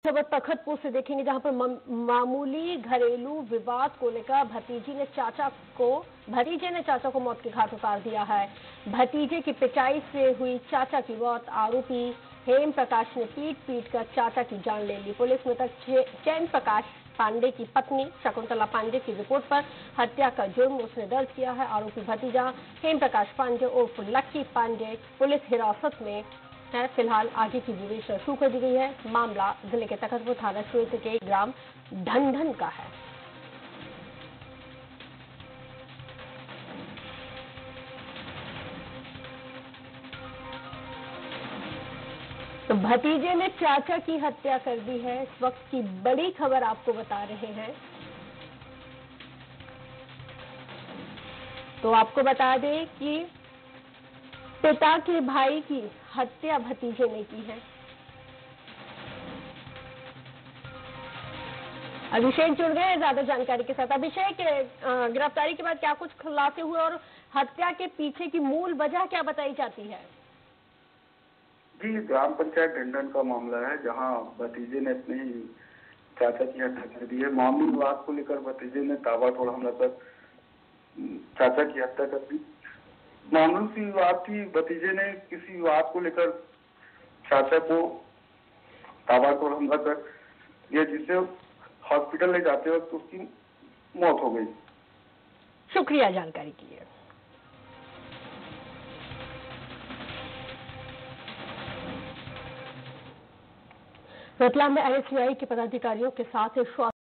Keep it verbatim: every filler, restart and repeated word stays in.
खबर तखतपुर से देखेंगे, जहां पर मामूली घरेलू विवाद को लेकर भतीजी ने चाचा को भतीजे ने चाचा को मौत के घाट उतार दिया है। भतीजे की पिटाई से हुई चाचा की मौत, आरोपी हेम प्रकाश ने पीट पीट कर चाचा की जान ले ली। पुलिस मृतक चैन प्रकाश पांडे की पत्नी शकुंतला पांडे की रिपोर्ट पर हत्या का जुर्म उसने दर्ज किया है। आरोपी भतीजा हेम प्रकाश पांडे उर्फ लक्की पांडे पुलिस हिरासत में है। फिलहाल आगे की विवेचना शुरू कर दी गई है। मामला जिले के तखतपुर थाना क्षेत्र के ग्राम ढंढन का है। तो भतीजे ने चाचा की हत्या कर दी है। इस वक्त की बड़ी खबर आपको बता रहे हैं। तो आपको बता दें कि पिता के भाई की हत्या भतीजे ने की है। अभिषेक जुड़ गए हैं ज्यादा जानकारी के साथ। अभिषेक, गिरफ्तारी के बाद क्या कुछ खुलासे हुए और हत्या के पीछे की मूल वजह क्या बताई जाती है? जी, ग्राम पंचायत ढंढन का मामला है, जहां भतीजे ने अपने ही चाचा की हत्या कर दी है। मामूली विवाद को लेकर भतीजे ने ताबड़तोड़ हमला कर चाचा की हत्या कर दी। मामूली सी विवाद थी, भतीजे ने किसी विवाद को लेकर चाचा को ताबड़तोड़ हमला कर दिया, जिससे हॉस्पिटल ले जाते वक्त उसकी मौत हो गई। शुक्रिया जानकारी के लिए। रतलाम में आई एस वी आई के पदाधिकारियों के साथ